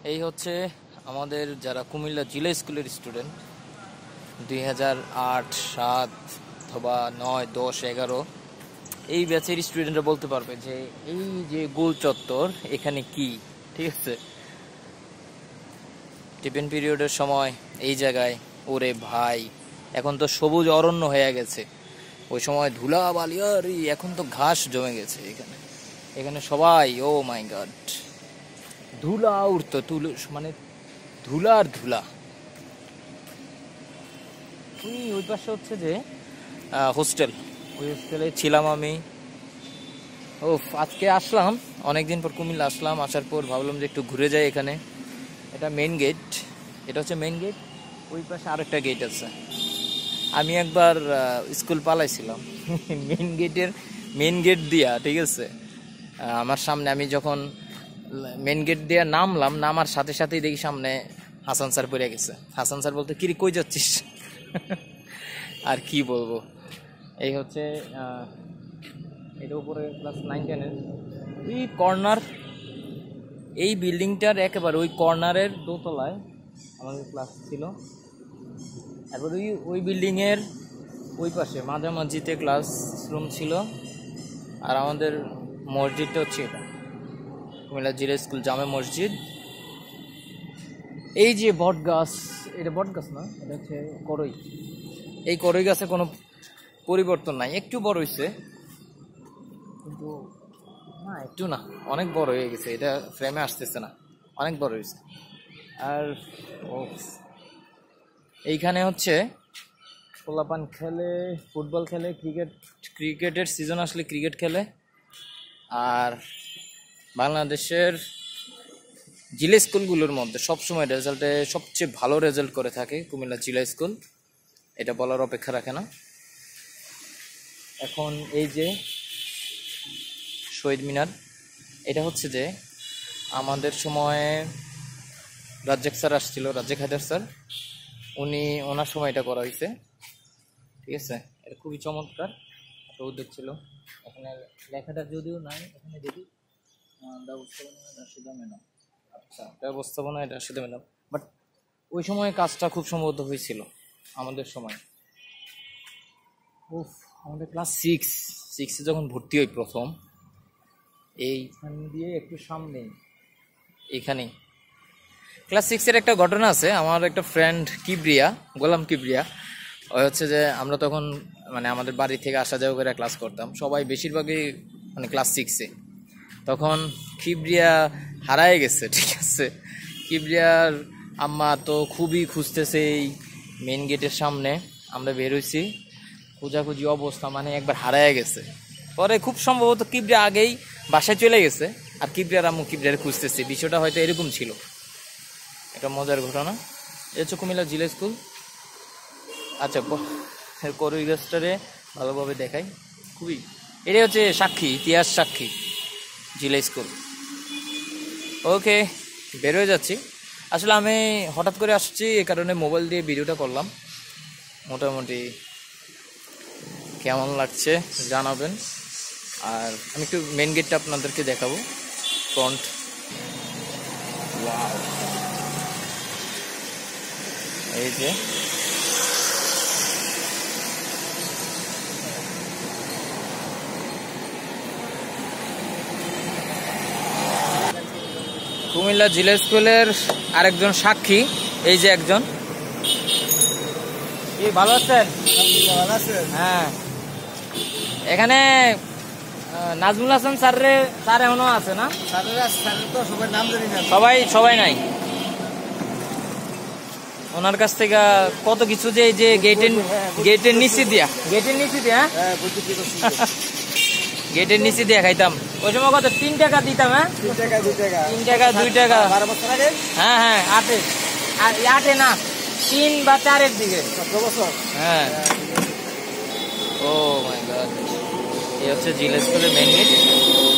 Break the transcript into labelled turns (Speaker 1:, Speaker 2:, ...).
Speaker 1: এই হচ্ছে আমাদের যারা কুমিল্লা জিলা স্কুলের স্টুডেন্ট 2008, 7 অথবা 9, 10, 11 এই ব্যাচের স্টুডেন্টরা বলতে পারবে যে এই যে গোল চত্বর এখানে কি। ঠিক আছে, টিফিন পিরিয়ডের সময় এই জায়গায় ওরে ভাই এখন তো সবুজ অরণ্য হয়ে গেছে। ওই সময় ধুলা বালি আর এখন তো ঘাস জমে গেছে এখানে। এখানে সবাই ও মাই গড ধুলা উঠতো, মানে ধুলা আর ধুলা। ওই পাশে হচ্ছে যে হোস্টেল, ওই হোস্টেলে ছিলাম আমি। ও আজকে আসলাম অনেকদিন পর কুমিল্লা আসলাম, আসার পর ভাবলাম যে একটু ঘুরে যাই এখানে। এটা মেইন গেট, এটা হচ্ছে মেইন গেট। ওই পাশে আরেকটা গেট আছে। আমি একবার স্কুল পালাইছিলাম মেইন গেট দিয়া। ঠিক আছে, আমার সামনে আমি যখন মেইন গেট দিয়ে নামার সাথে সাথেই দেখি সামনে হাসান স্যার পড়ে গেছে। হাসান স্যার বলতে কিরে কই যাচ্ছিস আর কি বলবো। এই হচ্ছে এটা উপরে ক্লাস 9-10-এর এই কর্নার, এই বিল্ডিংটার একেবারে ওই কর্নারের দোতলায় আমাদের ক্লাস ছিল। তারপর ওই বিল্ডিংয়ের ওই পাশে মাঝামাঝিতে ক্লাসরুম ছিল। আর আমাদের মসজিদটা হচ্ছে এটা কুমিল্লা জিলা স্কুল জামে মসজিদ। এই যে বট গাছ, এটা বট গাছ না, এটা হচ্ছে করই। এই করই গাছে কোনো পরিবর্তন নাই, একটু বড় হয়েছে কিন্তু না, একটু না, অনেক বড় হয়ে গেছে। এটা ফ্রেমে আসতেছে না, অনেক বড় হয়েছে। আর এইখানে হচ্ছে পোলাপান খেলে, ফুটবল খেলে, ক্রিকেটের সিজন আসলে ক্রিকেট খেলে। আর বাংলাদেশের জিলা স্কুলগুলোর মধ্যে সবসময় রেজাল্টে সবচেয়ে ভালো রেজাল্ট করে থাকে কুমিল্লা জিলা স্কুল, এটা বলার অপেক্ষা রাখে না। এখন এই যে শহীদ মিনার, এটা হচ্ছে যে আমাদের সময়ে রাজ্জাক স্যার আসছিল, রাজ্জাক হায়দার স্যার, ওনার সময় এটা করা হয়েছে। ঠিক আছে, এটা খুবই চমৎকার একটা উদ্যোগ ছিল। এখানে লেখাটা যদিও নাই, এখানে দেখি ব্যবস্থাপনা এটা সাথে মেলাম, বাট ওই সময় কাজটা খুব সম্ভবত হয়েছিল আমাদের সময়। আমাদের ক্লাস 6-এ যখন ভর্তি হই প্রথম, এইখান দিয়ে একটু সামনে এইখানেই ক্লাস 6-এর একটা ঘটনা আছে। আমার একটা ফ্রেন্ড গোলাম কিবরিয়া, ওই হচ্ছে যে আমরা তখন মানে আমাদের বাড়ি থেকে আসা যাওয়া করে ক্লাস করতাম সবাই, বেশিরভাগই মানে ক্লাস 6-এ। তখন কিবরিয়া হারায় গেছে। ঠিক আছে, কিবরিয়ার আম্মা তো খুবই খুঁজতেছে এই মেন গেটের সামনে। আমরা বের হয়েছি, খোঁজাখুঁজি অবস্থা, মানে একবার হারায় গেছে। পরে খুব সম্ভবত কিবরিয়া আগেই বাসায় চলে গেছে, আর কিবরিয়ার আম্মু কিবরিয়ার খুঁজতেছে। বিষয়টা হয়তো এরকম ছিল। এটা মজার ঘটনা। এ হচ্ছে কুমিল্লা জিলা স্কুল। আচ্ছা, করই গাছটারে ভালোভাবে দেখাই, খুবই এটাই হচ্ছে সাক্ষী, ইতিহাস সাক্ষী জিলা স্কুল। ওকে, বের হয়ে যাচ্ছি। আসলে আমি হঠাৎ করে আসছি, এ কারণে মোবাইল দিয়ে ভিডিওটা করলাম। মোটামুটি কেমন লাগছে জানাবেন। আর আমি একটু মেন গেটটা আপনাদেরকে দেখাবো, ফ্রন্ট। ওয়াও, এই যে কুমিল্লা জিলা স্কুলের আরেকজন সাক্ষী, এই যে একজন। কি ভালো আছেন? হ্যাঁ, এখানে নাজমুল হাসান স্যার এখনো আছে না? সবাই নাই। ওনার কাছ থেকে কত কিছু, যে এই যে গেটের নিচে দিয়া গেটের নিচে দিয়ে খাইতাম। ওই সময় কত 3 টাকা দিতাম। হ্যাঁ, 3 টাকা 2 টাকা। 12 বছর আগে। হ্যাঁ, 8-এ না, 3 বা 4-এর দিকে। 17 বছর। হ্যাঁ। ও মাই গড, এই হচ্ছে জিলা স্কুলের মেইন গেট।